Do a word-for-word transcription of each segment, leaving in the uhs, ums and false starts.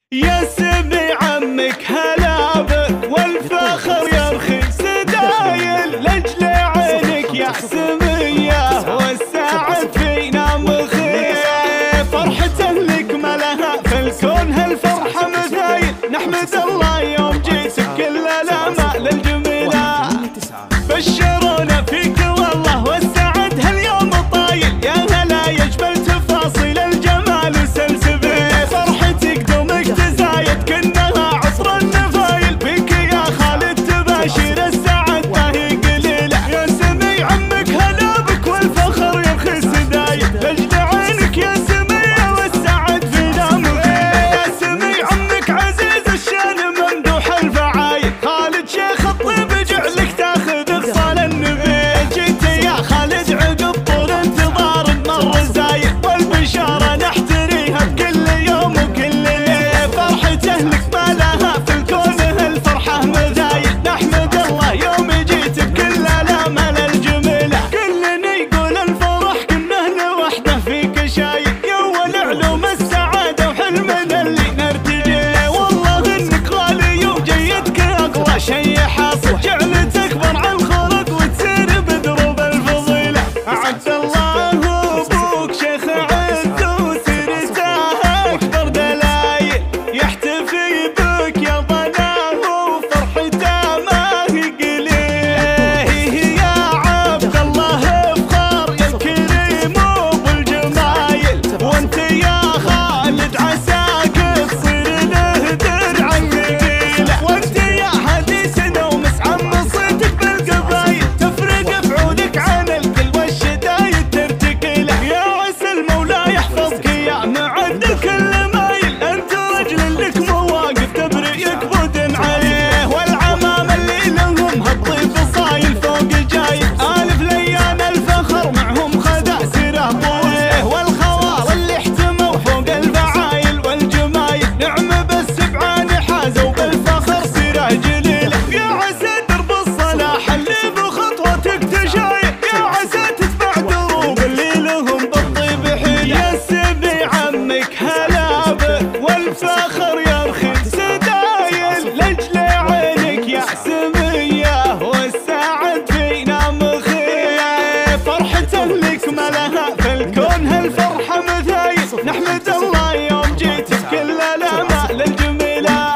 يا سمي عمك هلابة والفخر يرخي سدايل لاجل عينك يا سمية والسعد فينا مخيف فرحة لك ما لها في الكون هالفرحة مثايل نحمد الله يوم جيت بكل الآمال الجميلة بشرونا فيك والله والسعد هاليوم طايل يا هلا يجمل تفاصيل الجمال وسلسبيل فرحتك دومك تزايد كأنها عصر النفايل بك يا خالد تباشر السعد ما هي قليلة يا سمي عمك هلا بك والفخر يرخي سدايل لاجل عينك يا سمية والسعد فينا مخيل يا سمي عمك عزيز الشان ممدوح الفعايل خالد شيخ الطيب جعلك تاخذ اغصان النبيل جيت يا خالد عقب طول انتظار مر زايد والبشارة نحتريها بكل يوم وكل ليل فرحة اهلك ما لها في الكون هالفرحة مزايد نحمد الله يوم جيت بكل الامل الجميلة كلنا يقول الفرح كنا لوحده فيك شايل يا اول علوم السعادة وحلمنا اللي نرتجي والله انك غالي وجيدك اقوى شي حاصل جعلت اكبر عن الخلق وتسير بدروب الفضيلة عبد الله ابوك شيخ عز وسيرته اكبر دلايل يحتفي بك يا ضناه وفرحته ما هي قليل يا عبد الله افخار يا الكريم وبالجمايل وانت يا خالد عساك تصير له درع ثقيله وانت يا حديثنا ومسعم صيتك بالقبايل تفرق بعودك عن الكل والشدايد ترتقي له يا عسى المولى يحفظك يا معد الكل مايل انت رجل لك مواقف تبرئك بدن عليه والعمام اللي لهم هالطيب صايل فوق جايل الف ليان الفخر معهم خدع سيره طويل والخوار اللي احتموا فوق الفعايل والجمايل نعم بالسبعان حازوا بالفخر سيره جليله يا عسى درب الصلاح اللي بخطوتك تشايل يا عسى تتبع دروب اللي لهم بالطيب حيل يا سمي عمك هلابة والفخر يرخي سدايل لاجل عينك يا سمية والسعد فينا مخيف فرحة لك ما لها في الكون هالفرحة مثايل نحمد الله يوم جيت بكل الآمال الجميلة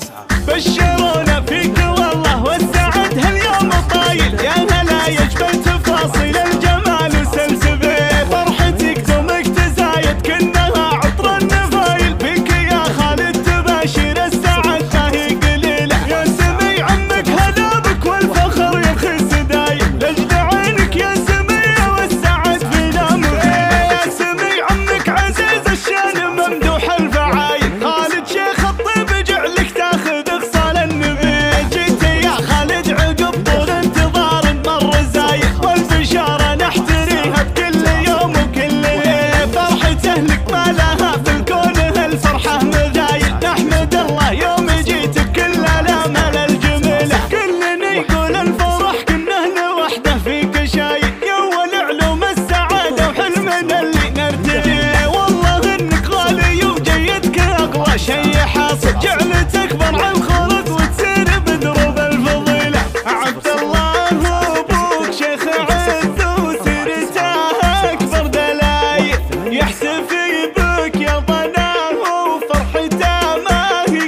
بشرونا فيك والله والسعد هاليوم طايل يا هلا يجمل تفاصيل الجمال وسلسبيل فرحتك دومك تزايد كأنها عطر النفايل بك يا خالد تباشر السعد ما هي قليلة يا سمي عمك هلا بك والفخر يرخي سدايل لاجل عينك يا سمية والسعد فينا مخيل يا سمي عمك عزيز الشان ممدوح الفعايل خالد شيخ الطيب جعلك تاخذ اغصان النبيل جيت يا خالد عقب طول انتظار مر زايد والبشارة نحتريها بكل يوم وكل ليل فرحة اهلك ما لها في الكون هالفرحة مزايد نحمد الله يوم جيت بكل الامل الجميلة كلنا يقول الفرح كنا لوحده فيك شايل يا اول علوم السعادة وحلمنا اللي نرتجي والله انك غالي وجيدك اقوى شي حاصل جعلت اكبر عن الخلق وتسير بدروب الفضيلة عبد الله ابوك شيخ عز وسيرته اكبر دلايل يحتفي بك يا ضناه وفرحته ما هي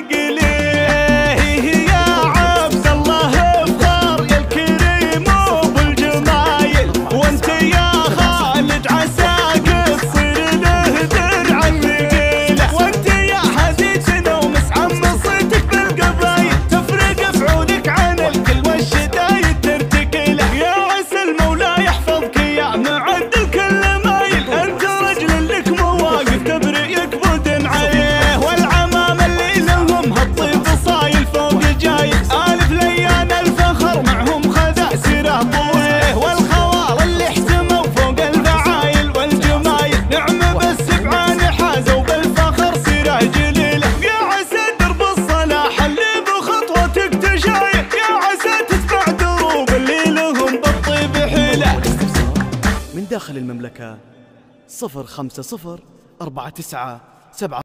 قليل يا عبد الله افخار يا الكريم وبالجمايل وانت يا خالد عساك تصير له درع ثقيله وانت يا حديثنا ومسعم صيتك بالقبايل تفرق بعودك عن الكل والشدايد ترتقي له يا عسى المولى يحفظك يا معد الكل مايل انت رجل لك مواقف تبرئك بدن عليه والعمام اللي لهم هالطيب صايل فوق جايل الف ليان الفخر معهم خدع سيره طويل والخوار اللي احتموا فوق الفعايل والجمايل نعم بالسبعان حازوا بالفخر سيره جليله يا عسى درب الصلاح اللي بخطوتك تشايل يا عسى تتبع دروب اللي لهم بالطيب حيله من داخل المملكة صفر خمسة صفر أربعة تسعة سبعة